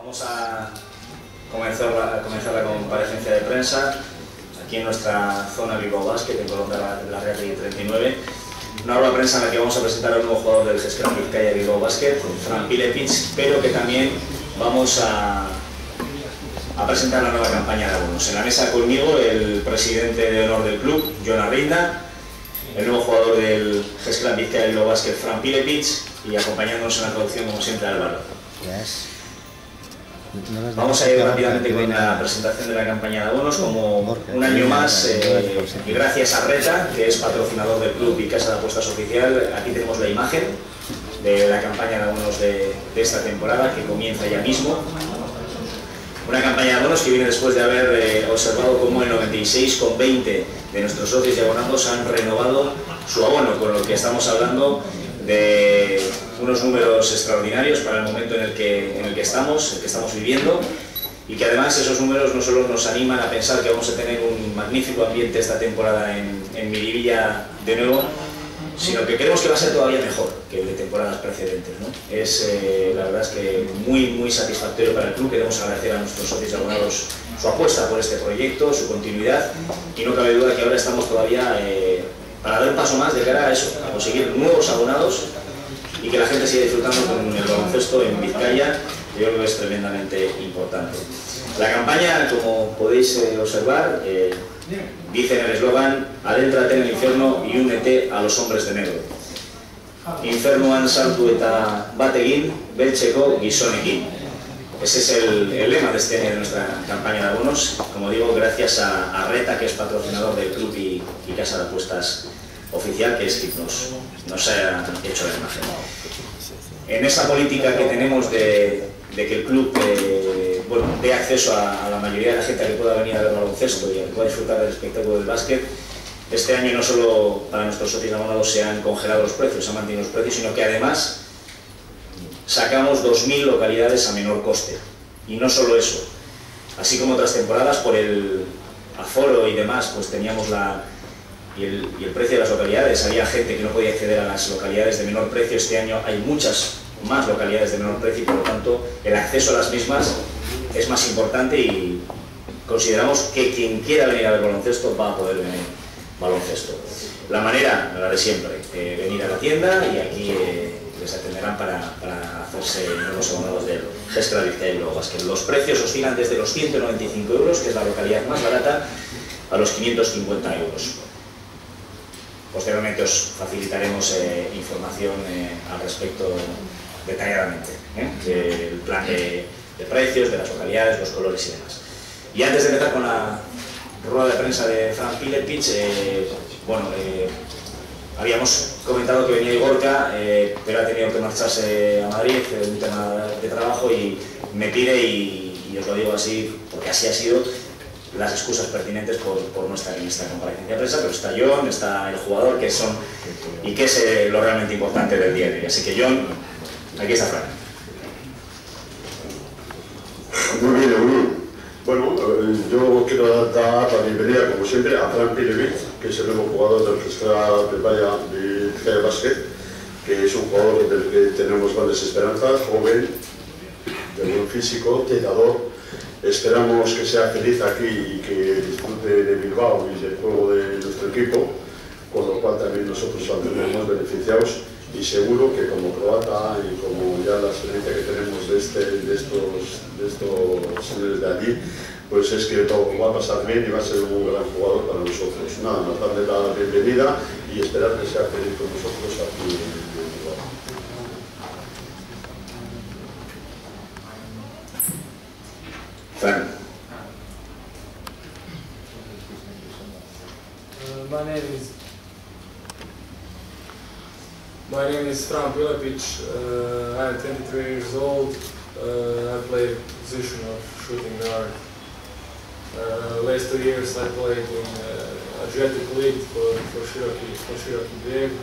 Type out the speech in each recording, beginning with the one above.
Vamos a comenzar la comparecencia de prensa aquí en nuestra zona Bilbao Basket, en Colón de la Real 39. Una rueda de prensa en la que vamos a presentar al nuevo jugador del Geskran Bizkaia Bilbao Basket, Fran Pilepic, pero que también vamos a presentar la nueva campaña de abonos. En la mesa conmigo el presidente de honor del club, Jon Arrinda, el nuevo jugador del Geskran Bizkaia Bilbao Basket, Fran Pilepic, y acompañándonos en la traducción, como siempre, Álvaro. Vamos a ir rápidamente con la presentación de la campaña de abonos. Como un año más, y gracias a Reta, que es patrocinador del club y casa de apuestas oficial, aquí tenemos la imagen de la campaña de abonos de esta temporada, que comienza ya mismo. Una campaña de abonos que viene después de haber observado cómo el 96,20 de nuestros socios y abonados han renovado su abono, con lo que estamos hablando de unos números extraordinarios para el momento en el que estamos viviendo, y que además esos números no solo nos animan a pensar que vamos a tener un magnífico ambiente esta temporada en Miribilla de nuevo, sino que creemos que va a ser todavía mejor que el de temporadas precedentes, ¿no? La verdad es que muy satisfactorio para el club. Queremos agradecer a nuestros socios y abonados su apuesta por este proyecto, su continuidad, y no cabe duda que ahora estamos todavía para dar un paso más de cara a eso, a conseguir nuevos abonados y que la gente siga disfrutando con el baloncesto en Vizcaya. Yo creo que es tremendamente importante. La campaña, como podéis observar, dice en el eslogan: adéntrate en el infierno y únete a los hombres de negro. Infernuan sartu eta bat egin, beltzeko gizonekin. Ese es el lema de este año de nuestra campaña de abonos. Como digo, gracias a Reta, que es patrocinador del club y casa de apuestas oficial, que es quien nos ha hecho la imagen. En esa política que tenemos de que el club dé acceso a la mayoría de la gente que pueda venir a ver baloncesto y que pueda disfrutar del espectáculo del básquet, este año no solo para nuestros socios abonados se han congelado los precios, se han mantenido los precios, sino que además sacamos 2.000 localidades a menor coste. Y no solo eso, así como otras temporadas, por el aforo y demás, pues teníamos y el precio de las localidades. Había gente que no podía acceder a las localidades de menor precio. Este año hay muchas más localidades de menor precio y por lo tanto el acceso a las mismas es más importante, y consideramos que quien quiera venir a ver baloncesto va a poder venir baloncesto. La manera, la de siempre, venir a la tienda, y aquí les atenderán para hacerse nuevos abonados del Geskran Bizkaia Bilbao Basket. Los precios oscilan desde los 195 euros, que es la localidad más barata, a los 550 euros. Posteriormente os facilitaremos información al respecto detalladamente, del plan de precios, de las localidades, los colores y demás. Y antes de empezar con la rueda de prensa de Fran Pilepic, habíamos comentado que venía Igorka, pero ha tenido que marcharse a Madrid, un tema de trabajo, y me pide, y os lo digo así porque así ha sido, las excusas pertinentes por no estar en esta comparecencia de prensa, pero está Jon, está el jugador, que es lo realmente importante del día de hoy. Así que Jon, aquí está Fran. Muy bien. Bueno, yo quiero dar la bienvenida, como siempre, a Fran Pilepic, que es el nuevo jugador del Geskran Bizkaia Basket, que es un jugador del que tenemos grandes esperanzas, joven, de buen físico, tirador. Esperamos que sea feliz aquí y que disfrute de Bilbao y del juego de nuestro equipo, con lo cual también nosotros saldremos beneficiados, y seguro que como croata y como ya la experiencia que tenemos de estos señores de allí, pues es que todo va a pasar bien y va a ser un gran jugador para nosotros. Nada, nos darle la bienvenida y esperar que sea feliz con nosotros aquí en Bilbao. Fran. My name is Fran Pilepic. I am 23 years old. I play the position of shooting guard. Last 2 years I played in Adriatic League for Shiraki Big.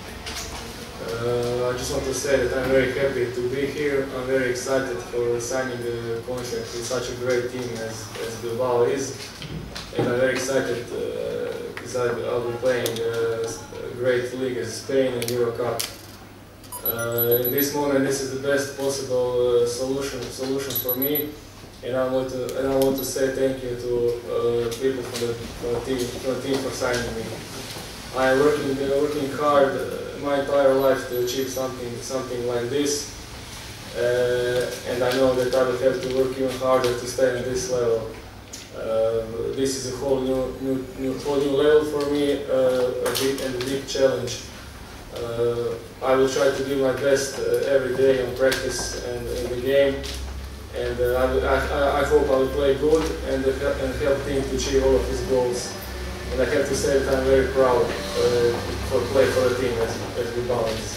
I just want to say that I'm very happy to be here. I'm very excited for signing the contract with such a great team as Bilbao is, and I'm very excited because I'll be playing a great league as Spain and Euro Cup. In this moment, this is the best possible solution for me, and I want to say thank you to people from the team for signing me. I'm working hard my entire life to achieve something like this, and I know that I will have to work even harder to stay on this level. This is a whole new level for me, a big challenge. I will try to do my best every day on practice and in the game, and I hope I will play good and help team to achieve all of his goals. And I have to say that I'm very proud for play for the team as we balance.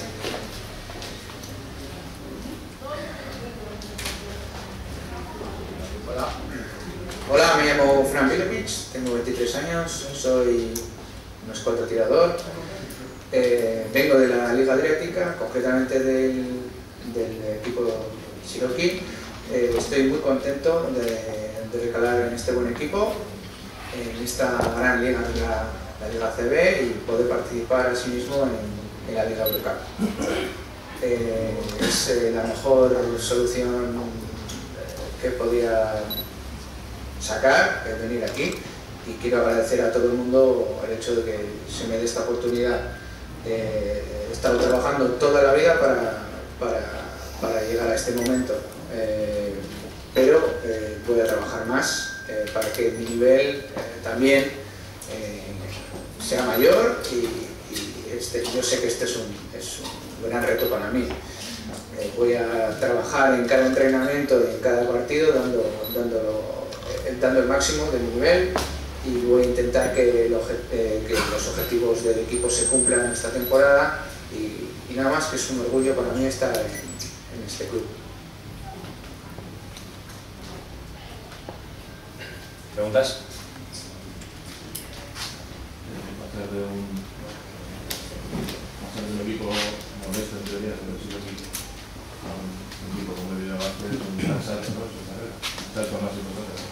Hola, me llamo Fran Vilovic, tengo 23 años, soy un escolta tirador, vengo de la Liga Adriática, concretamente del equipo Cherokee. Estoy muy contento de recalar en este buen equipo, en esta gran liga, la Liga CB, y poder participar asimismo en la Liga Eurocup. Es la mejor solución que podía sacar, venir aquí, y quiero agradecer a todo el mundo el hecho de que se me dé esta oportunidad. He estado trabajando toda la vida para llegar a este momento, pero voy a trabajar más para que mi nivel también sea mayor, y yo sé que este es un gran reto para mí. Voy a trabajar en cada entrenamiento y en cada partido dando el máximo de mi nivel, y voy a intentar que los objetivos del equipo se cumplan esta temporada, y nada más, que es un orgullo para mí estar en este club. ¿Preguntas? Hacer de un equipo modesto en teoría, pero sí que un equipo con medio de base, un gran salto, ¿no? Salto más importante.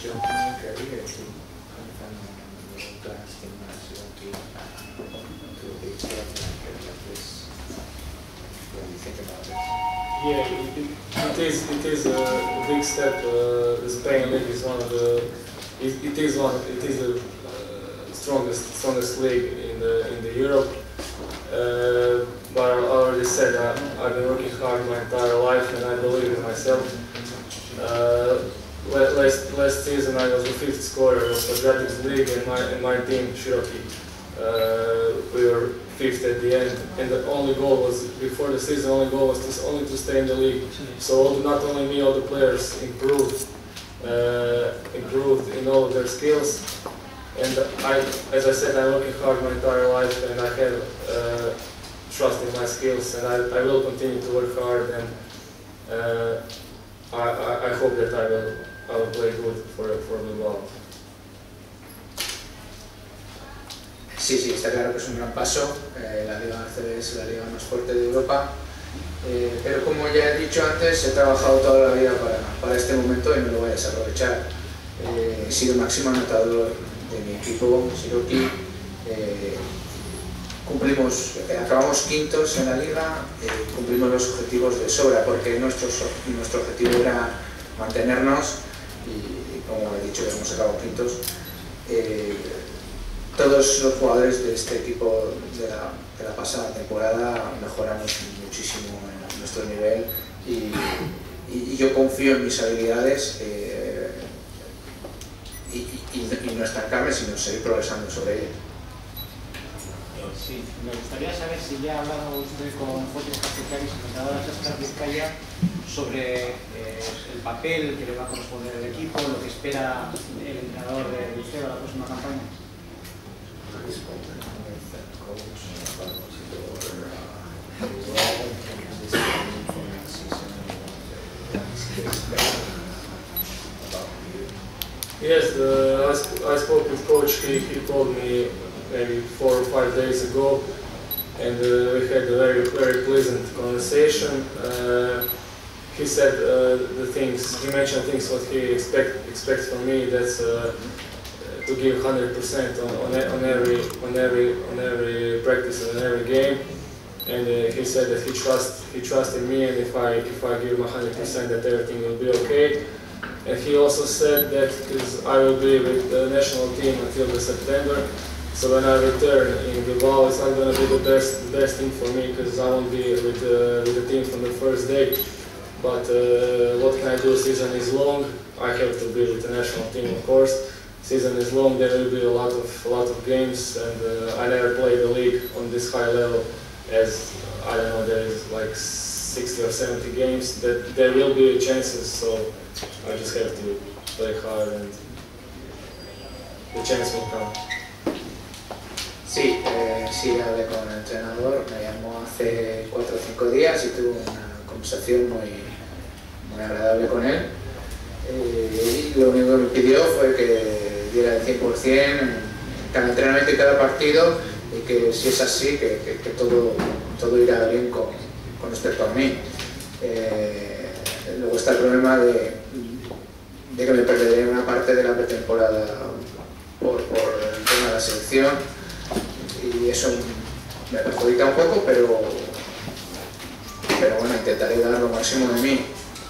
Yeah, it is a big step. The Spain league is one of the strongest league in the Europe. But I already said I've been working hard my entire life, and I believe in myself. Last season I was the 5th scorer of the Adriatics League, and my team Cherokee. We were 5th at the end, and the only goal was, before the season, only to stay in the league. So not only me, all the players improved in all of their skills. And as I said, I'm working hard my entire life, and I have trust in my skills, and I will continue to work hard, and I hope that I will play good for Bilbao. Sí, está claro que es un gran paso. La Liga ACB es la liga más fuerte de Europa, pero como ya he dicho antes, he trabajado toda la vida para este momento y no lo voy a desaprovechar. He sido máximo anotador de mi equipo, Cherokee. Acabamos quintos en la liga, cumplimos los objetivos de sobra, porque nuestro objetivo era mantenernos, y como he dicho, hemos acabado quintos. Todos los jugadores de este equipo de la pasada temporada mejoramos muchísimo en nuestro nivel, y yo confío en mis habilidades, y no estancarme, sino seguir progresando sobre ellas. Sí, me gustaría saber si ya ha hablado usted con Jorge Castellanos, entrenador de Sascar Vizcaya, sobre el papel que le va a corresponder al equipo, lo que espera el entrenador de usted a la próxima campaña. Yes, I spoke with coach. He told me maybe 4 or 5 days ago, and we had a very pleasant conversation. He said he mentioned things what he expects from me. That's to give 100% on every practice and on every game. and he said that he trusted me, and if I give him 100% that everything will be okay. And he also said that because I will be with the national team until the September, so when I return in Bilbao, it's not going to be the best thing for me because I won't be with the team from the first day. But what can I do? Season is long. I have to be with the national team, of course. Season is long. There will be a lot of games, and I never played the league on this high level. As I don't know, there is like 60 or 70 games. That there will be chances, so I just have to play hard, and the chance will come. Sí, sí, hablé con el entrenador, me llamó hace 4 o 5 días y tuve una conversación muy agradable con él. Y lo único que me pidió fue que diera el 100% en cada entrenamiento y cada partido, y que si es así, que todo irá bien con respecto a mí. Luego está el problema de que me perderé una parte de la pretemporada por el tema de la selección, y eso me perjudica un poco, pero bueno, intentaré dar lo máximo de mí.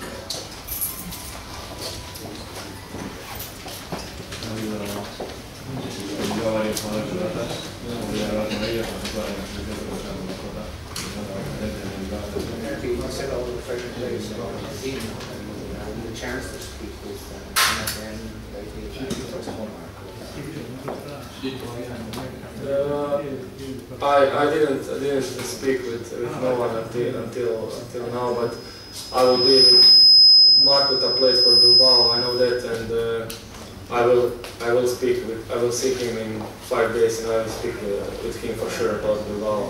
I didn't speak with no one until now, but I will be with Marco that played for Bilbao. I know that, and I will see him in 5 days, and I will speak with him for sure about Bilbao.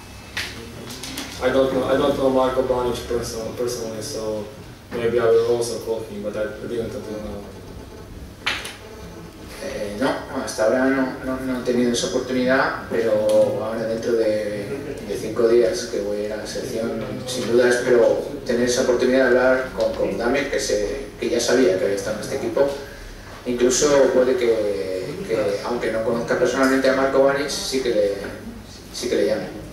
I don't know Marko Banic personally, so maybe I will also call him, but I didn't until now. No, hasta ahora no he tenido esa oportunidad, pero ahora dentro de 5 días que voy a ir a la selección, sin duda espero tener esa oportunidad de hablar con Damir, que ya sabía que había estado en este equipo. Incluso puede que aunque no conozca personalmente a Marko Banic, sí que le llame.